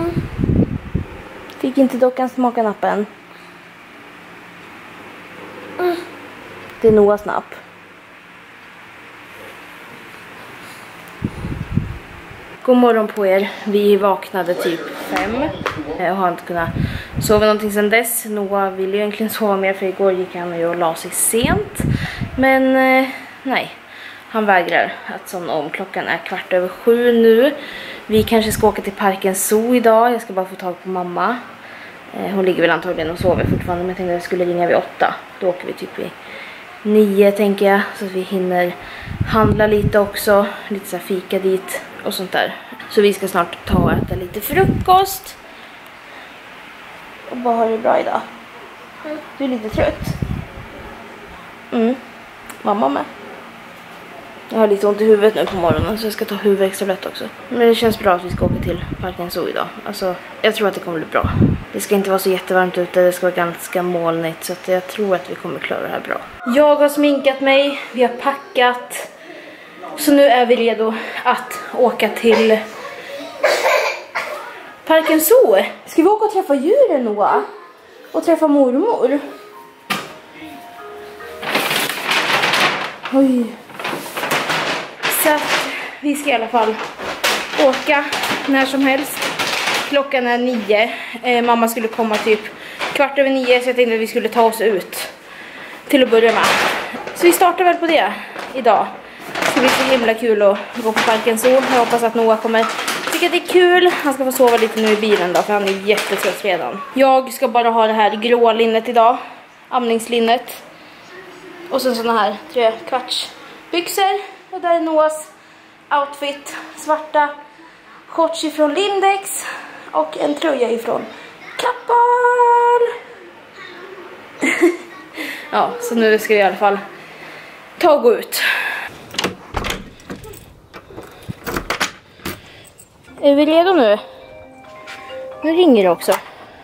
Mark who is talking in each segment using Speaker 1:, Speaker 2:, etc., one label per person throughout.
Speaker 1: Fick inte dockan smaka nappen. Det är Noahs napp. God morgon på er. Vi vaknade typ 5. Jag har inte kunnat sova någonting sedan dess. Noah ville ju egentligen sova mer för igår gick han och la sig sent. Men nej, han vägrar att somna om. Klockan är 7:15 nu. Vi kanske ska åka till Parken Zoo idag. Jag ska bara få tag på mamma. Hon ligger väl antagligen och sover fortfarande. Men jag tänkte att jag skulle ringa vid 8. Då åker vi typ vid 9 tänker jag. Så att vi hinner handla lite också. Lite så här fika dit och sånt där. Så vi ska snart ta och äta lite frukost. Och bara ha det bra idag. Du är lite trött. Mamma med. Jag har lite ont i huvudet nu på morgonen så jag ska ta huvudextrablett också. Men det känns bra att vi ska åka till Parken Zoo idag. Alltså, jag tror att det kommer bli bra. Det ska inte vara så jättevarmt ute, det ska vara ganska molnigt. Så att jag tror att vi kommer klara det här bra. Jag har sminkat mig, vi har packat. Så nu är vi redo att åka till Parken Zoo. Ska vi åka och träffa djuren, Noah? Och träffa mormor? Oj. Så att vi ska i alla fall åka när som helst. Klockan är 9. Mamma skulle komma typ 9:15 så jag tänkte att vi skulle ta oss ut till att börja med. Så vi startar väl på det idag. Det ska bli så himla kul att gå på Parken Zoo. Jag hoppas att Noah kommer tycka att det är kul. Han ska få sova lite nu i bilen då för han är jättetrött redan. Jag ska bara ha det här gråa linnet idag. Amningslinnet. Och sen såna här 3/4 byxor. Och där är Noahs outfit. Svarta shorts ifrån Lindex. Och en tröja ifrån Kappahl. Ja, så nu ska vi i alla fall ta och gå ut. Är vi redo nu? Nu ringer det också.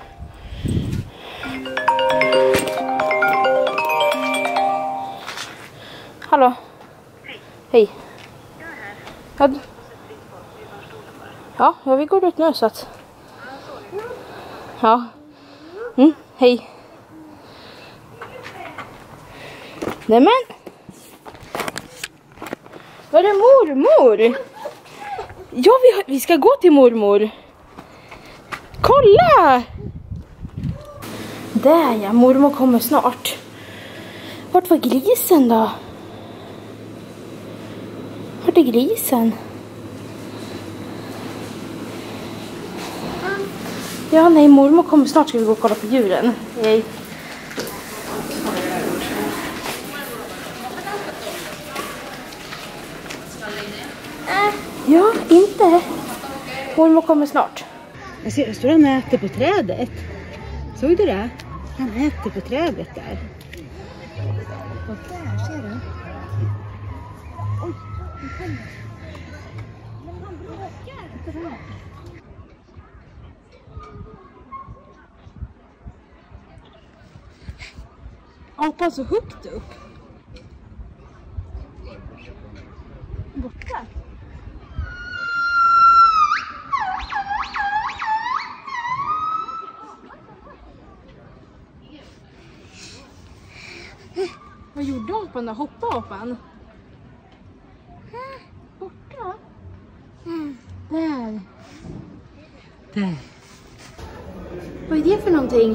Speaker 1: Hallå? Hej. Ja, ja, vi går ut nu så att... Ja. Hej. Nämen. Var det mormor? Ja, vi ska gå till mormor. Kolla! Där ja, mormor kommer snart. Vart var grisen då? Vart är grisen? Ja, nej, mormor kommer snart. Ska vi gå och kolla på djuren. Hej. Ja, inte. Mormor kommer snart.
Speaker 2: Jag ser, står han och äter på trädet. Såg du det? Han äter på trädet där. Och där, ser du? Oj, han kommer. Men han bråkar. Apan så högt upp. Borta. Vad gjorde apan då? Hoppade apan? Borta? Där. Där. Vad är det för någonting?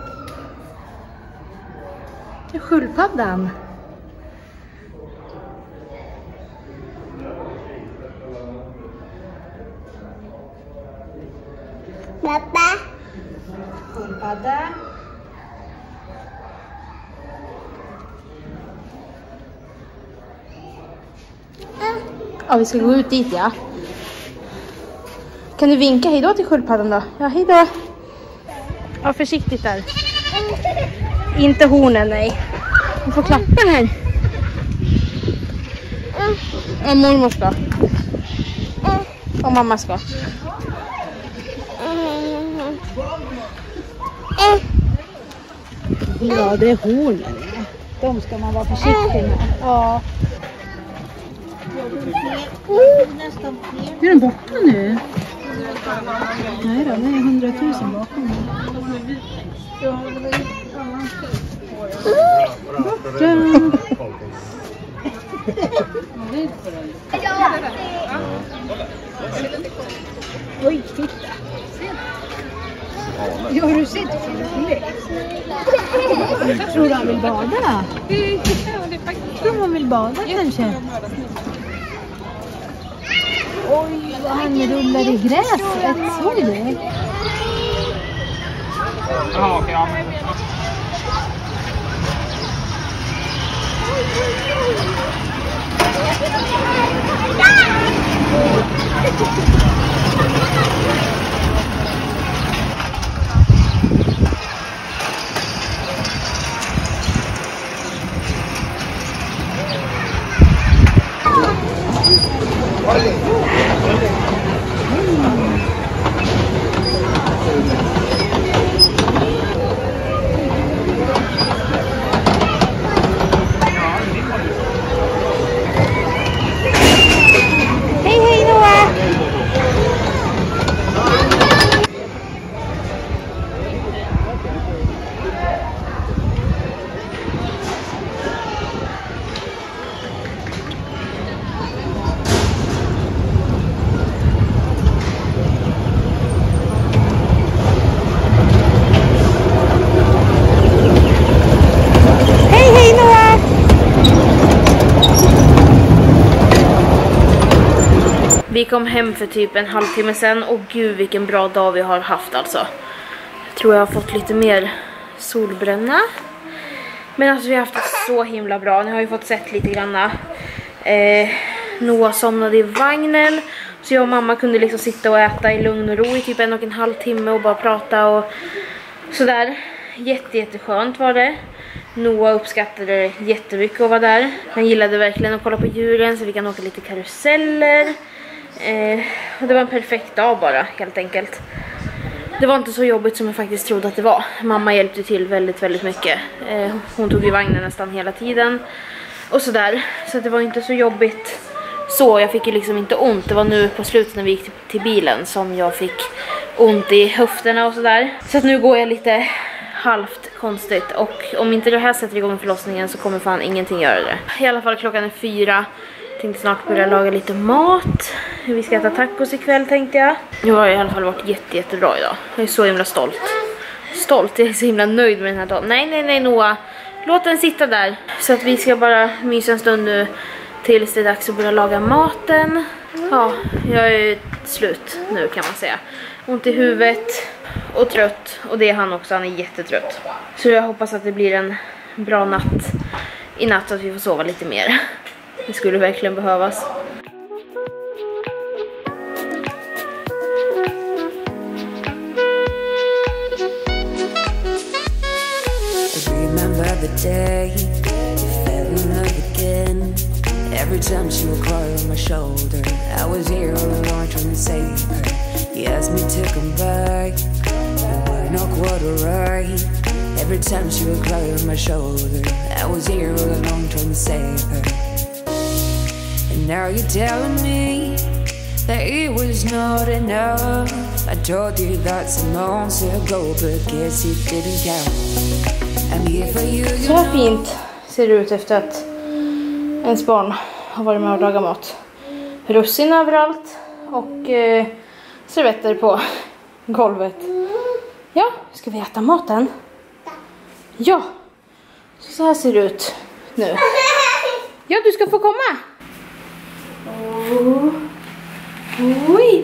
Speaker 2: Det är sköldpaddan.
Speaker 3: Pappa.
Speaker 2: Sköldpadda.
Speaker 1: Ja, vi ska gå ut dit, ja. Kan du vinka hejdå till sköldpaddan då? Ja, hejdå. Ja, försiktigt där. Inte hornen, nej. Du får klappa här. Ja, mormor ska. Och mamma ska.
Speaker 2: Ja, det är hornen. De ska man vara försiktig med. Ja. Är den borta nu? Nej då, det är 100 000 bakom. Borta! Oj, titta! Ja, har du sett? Tror du han vill bada? Tror han vill bada kanske? Oj, vad han rullar i gräset. Såg du det?
Speaker 3: Ja, okej. Ja.
Speaker 1: Vi kom hem för typ en halvtimme sedan och gud vilken bra dag vi har haft alltså. Jag tror jag har fått lite mer solbränna. Men alltså vi har haft det så himla bra. Ni har ju fått sett lite granna. Noah somnade i vagnen. Så jag och mamma kunde liksom sitta och äta i lugn och ro i typ 1,5 timme och bara prata och sådär. Jätteskönt var det. Noah uppskattade det jättemycket att vara där. Han gillade verkligen att kolla på djuren så vi kan åka lite karuseller. Och det var en perfekt dag bara, helt enkelt. Det var inte så jobbigt som jag faktiskt trodde att det var. Mamma hjälpte till väldigt, väldigt mycket. Hon tog i vagnen nästan hela tiden. Och sådär. Så det var inte så jobbigt. Så jag fick ju liksom inte ont. Det var nu på slutet när vi gick till bilen som jag fick ont i höfterna och sådär. Så att nu går jag lite halvt konstigt. Och om inte det här sätter igång förlossningen så kommer fan ingenting göra det. I alla fall klockan är 4. Jag tänkte snart börja laga lite mat. Vi ska äta tacos ikväll tänkte jag. Nu har jag i alla fall varit jättebra idag. Jag är så himla stolt. Jag är så himla nöjd med den här dagen. Nej Noah. Låt den sitta där. Så att vi ska bara mysa en stund nu tills det är dags att börja laga maten. Ja, jag är slut nu kan man säga. Ont i huvudet och trött. Och det är han också, han är jättetrött. Så jag hoppas att det blir en bra natt i natt så att vi får sova lite mer. Det skulle verkligen behövas.
Speaker 4: Remember the day you fell in love again. Every time she would cry on my shoulder, I was here all alone trying to save her. You asked me to come back, and we're not quite alright. Every time she would cry on my shoulder, I was here all alone trying to save her. And now you're telling me that it was not enough. I told you that some months ago, but guess it didn't count. I'm here for you,
Speaker 1: Så här fint ser det ut efter att ens barn har varit med och lagat mat. Russin överallt och servetter på golvet. Ja, ska vi äta maten? Ja, så här ser det ut nu. Ja, du ska få komma. Oj.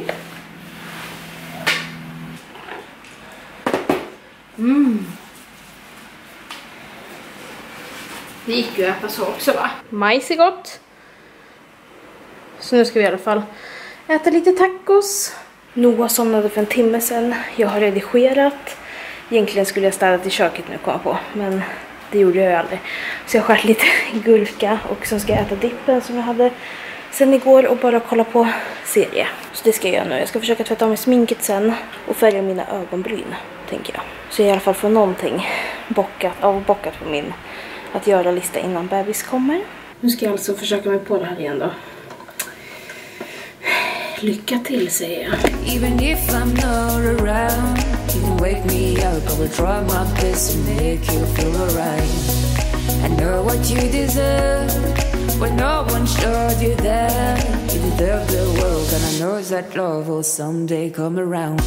Speaker 1: Det gick ju att äta så också va? Majs är gott. Så nu ska vi i alla fall äta lite tacos. Noah somnade för en timme sedan. Jag har redigerat. Egentligen skulle jag städa i köket nu komma på. Men det gjorde jag ju aldrig. Så jag skär lite gurka och så ska jag äta dippen som jag hade sen igår och bara kolla på serie. Så det ska jag göra nu. Jag ska försöka tvätta av mig sminket sen och färga mina ögonbryn, tänker jag. Så jag i alla fall får någonting bockat på min att göra-lista innan bebis kommer. Nu ska jag alltså försöka mig på det här igen då. lycka till säger jag.
Speaker 4: Even if I'm not around, you can wake me up. I will try my best to make you feel alright. I know what you deserve, but no one showed you that. You deserve the world, and I know that love will someday come around.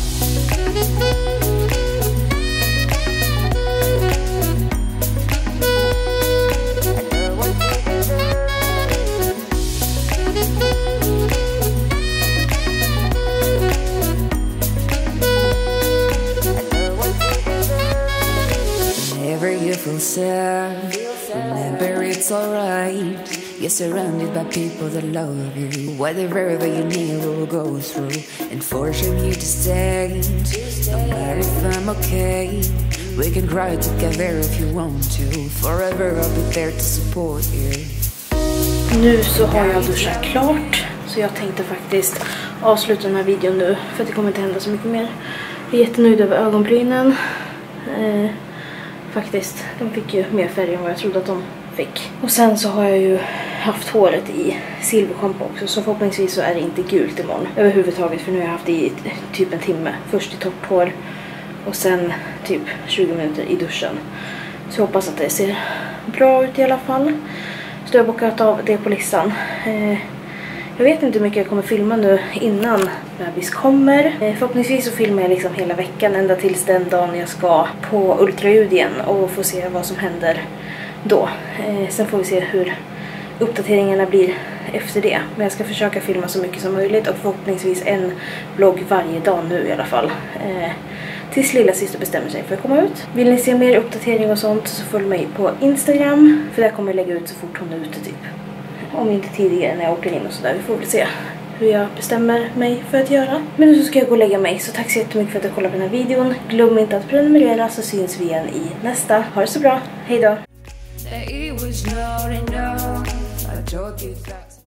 Speaker 4: Whenever you feel sad, remember it's alright. You're surrounded by people that love you. Whatever you need will go through, and forcing you to stay. No matter if I'm okay, we can cry together if you want to. Forever I'll be there to support you.
Speaker 1: Nu så har jag duschat klart, så jag tänkte faktiskt avsluta den här videon nu, för att det kommer inte hända så mycket mer. Jag är jättenöjd över ögonbrynen. Faktiskt, de fick ju mer färg än vad jag trodde att de fick. Och sen så har jag ju haft håret i silverschampo också, så förhoppningsvis så är det inte gult imorgon överhuvudtaget, för nu har jag haft det i typ en timme. Först i torrt hår och sen typ 20 minuter i duschen. Så jag hoppas att det ser bra ut i alla fall. Så jag har bokat av det på listan. Jag vet inte hur mycket jag kommer filma nu innan bebis kommer. Förhoppningsvis så filmar jag liksom hela veckan ända tills den dagen jag ska på ultraljud igen och få se vad som händer då. Sen får vi se hur uppdateringarna blir efter det. Men jag ska försöka filma så mycket som möjligt och förhoppningsvis en vlogg varje dag nu i alla fall. Tills lilla syster bestämmer sig för att komma ut. Vill ni se mer uppdatering och sånt så följ mig på Instagram. För där kommer jag lägga ut så fort hon är ute typ. Om inte tidigare när jag åker in och sådär. Vi får väl se hur jag bestämmer mig för att göra. Men nu så ska jag gå och lägga mig. Så tack så jättemycket för att du kollade på den här videon. Glöm inte att prenumerera så syns vi igen i nästa. Ha det så bra. Hej då!